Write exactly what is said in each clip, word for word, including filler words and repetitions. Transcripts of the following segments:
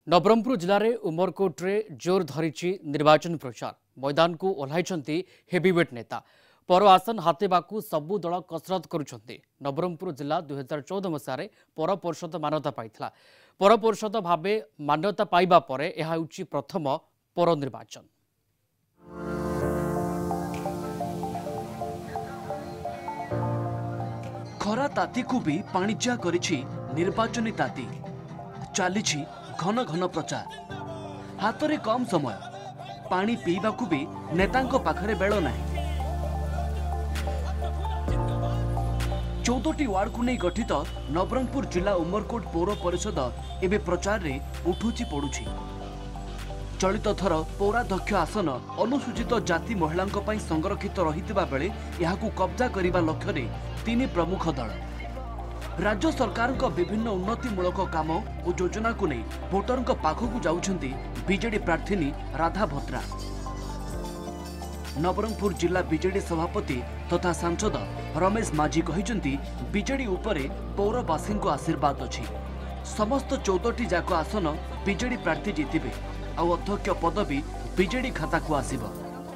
नवरंगपुर जिले में उमरकोट्रे जोर धरी निर्वाचन प्रचार मैदान को ओह्लाई हेवीवेट नेता पर आसन हातेबाकू सबु दल कसरत करुछंती। नवरंगपुर जिला दुई हजार चौदह मसीह पर परिषद मान्यता पाइथिला। पर परिषद भाव मान्यता पाइबा परे यह होउछि प्रथम पर निर्वाचन। खरा ताती को भी पाणिज्या करिछि निर्वाचनी ताती। चली घन घन प्रचार हाथ में कम समय पानी पीवा को भी नेतांको पाखरे बेल ना। चौदह वार्ड को नहीं गठित नवरंगपुर जिला उमरकोट पौर परिषद एवं प्रचार रे उठुची पड़ुछि। चलित थर पौराध्यक्ष आसन अनुसूचित जाति महिलांक पई संरक्षित रहितबा बेले यहाकू कब्जा करिबा लक्ष्य रे तीन प्रमुख दल राज्य सरकार का विभिन्न उन्नतिमूलक काम और योजना को नहीं भोटर पाखक जाउछंती बीजेडी प्रार्थी राधा भद्रा। नवरंगपुर जिला बीजेडी सभापति तथा सांसद रमेश माझी कहिसेंती बीजेडी उपरे पौरवासी को आशीर्वाद अछि। समस्त चौदह जाक आसन बीजेडी प्रार्थी जीतिबे आ अध्यक्ष पदवी बीजेडी खाता को आसीबो।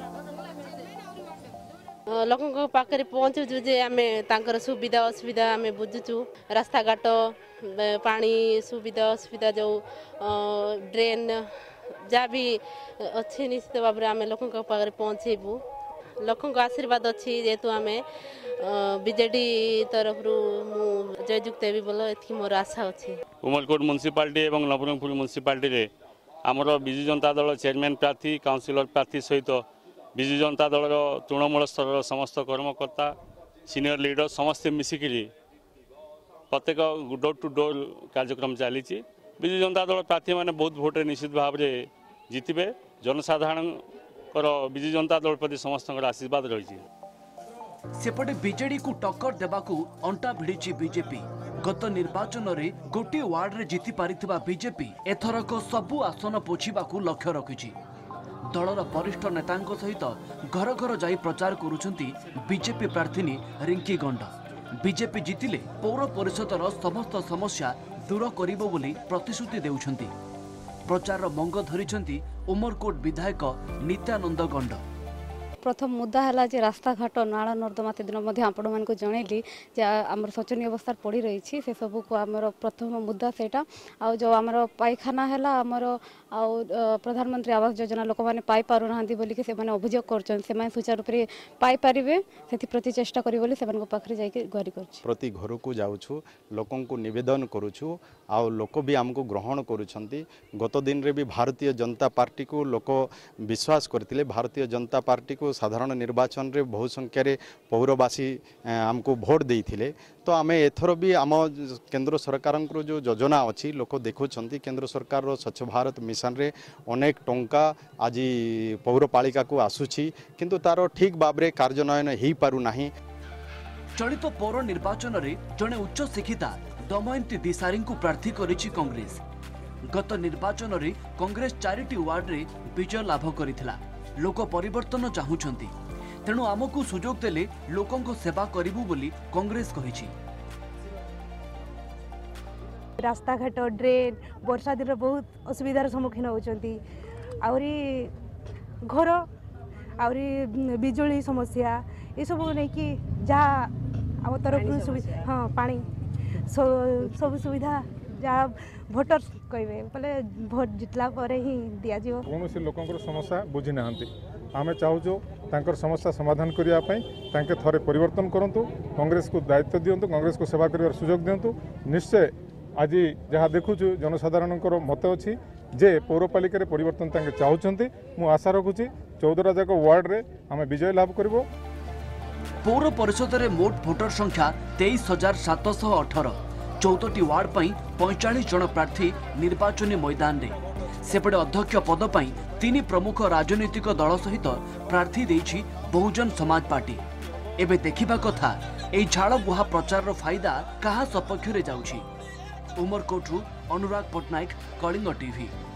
लोकों पाखे पहुँचु जे आम तर सुविधा असुविधा आम बुझुचु। रास्ता घाट पानी सुविधा असुविधा जो ड्रेन जहाँ भी अच्छी निश्चित भाव में आम लोकों पाखे पहुँचेबू। लोकों आशीर्वाद अच्छी जेहेतु आम बीजेडी तरफ जययुक्त भी बोल ये मोर आशा अच्छी। उमरकोट म्युनिसिपालिटी और नवरंगपुर म्युनिसिपालिटी आमर विजु जनता दल चेयरमैन प्रार्थी काउंसिलर प्रार्थी सहित विजु जनता दल तृणमूल स्तर समस्त कर्मकर्ता सीनियर लीडर समस्ते मिसिकी प्रत्येक डोर टू डोर कार्यक्रम चली। विजु जनता दल प्रार्थी मैंने बहुत भोटे निश्चित भाव में जीतबे। जनसाधारण विजु जनता दल प्रति समस्त आशीर्वाद रही। सेपटे बीजेडी को टक्कर देबाकू अंटा भिड़ी बीजेपी। गत निर्वाचन रे गोटे वार्ड रे जीति पारिथिबा बीजेपी एथरक सबु आसन पोछिबाकू लक्ष्य रखिछि। दलर वरिष्ठ नेतांको सहित घर घर जाई प्रचार करुछंती बीजेपी प्रार्थी रिंकी गंड। बीजेपी जीतिले पौर परिषदर समस्त समस्या दूर करिबो बोली प्रतिश्रुति देउछंती। प्रचार मंग धरिछंती उमरकोट विधायक नित्यानंद गंड। प्रथम मुद्दा है जे रास्ता घाट नाल नर्दमा दिन आपण मान जनइली आम शोचनीय अवस्था पड़ रही से सब को आमर प्रथम मुद्दा सेटा आ जो आमर पायखाना है आमर आ प्रधानमंत्री आवास योजना लोक मैंने पाई पार ना बोलिकी से अभियोग कर सुचारू रूप से पाई पारे से प्रति चेष्टा करी पाखे जाकि गुहारी कर प्रति घर को जाऊँ लोक नवेदन करुछु आ लोक भी आमको ग्रहण करुछंती। गत दिन रे भी भारतीय जनता पार्टी को लोक विश्वास करथिले। भारतीय जनता पार्टी को साधारण निर्वाचन रे बहु संख्यार पौरवासी आमको भोट देइथिले। तो आम एथर भी आम केंद्र सरकार जो योजना अच्छी लोक देखुंत केंद्र सरकार रो स्वच्छ भारत मिशन रे अनेक टंका आज पौरपालिका को आसुची किंतु तार ठीक भाव में कार्यान्वयन हो पारु नाही। चलित पौर निर्वाचन रे जड़े उच्च शिक्षिता दमयंती दिसारी को प्रार्थी करिछि कांग्रेस। गत निर्वाचन रे कांग्रेस चारिटी वार्ड रे विजय लाभ करिथिला। लोक परिवर्तन चाहूछंती तेणु आमको सुजोग देले लोकों सेवा करिबु बोली कांग्रेस कहिछि। रास्ता घाट ड्रेन वर्षा दिन बहुत असुविधार सम्मुखीन होचंती। आउरी घर आउरी बिजुली समस्या ये सब नहीं कि जहाँ आम तरफ सुविधा हाँ पानी सब सुविधा जहाँ भोटर कहे बोले भोट जितला पर ही दिया जीव। कौन लोकंर समस्या बुझी ना आम चाहूँ तांकर समस्या समाधान करने थरे परिवर्तन करूँ। कांग्रेस को दायित्व दिंतु कांग्रेस को सेवा कर सुजोग दिंतु। निश्चय आज जहाँ देखु जनसाधारण मत अच्छी जे पौरपालिका परिवर्तन तांके चाहूँगी। मु आशा रखुची चौदह जाक वार्ड रे आम विजय लाभ कर। पौर परिषद रे मोट भोटर संख्या तेईस हजार सातश अठर। चौदह वार्ड पर पैंचाश जन प्रार्थी निर्वाचनी मैदान रे। सेपटे अध्यक्ष पद पर तीन प्रमुख राजनीतिक दल सहित प्रार्थी देछि बहुजन समाज पार्टी। एबे देखिबा कथा एई झाड़ बुहा प्रचार रो फायदा कहा सपक्ष रे जाउछि। उमरकोटरू अनुराग पटनायक, कलिंग टीवी।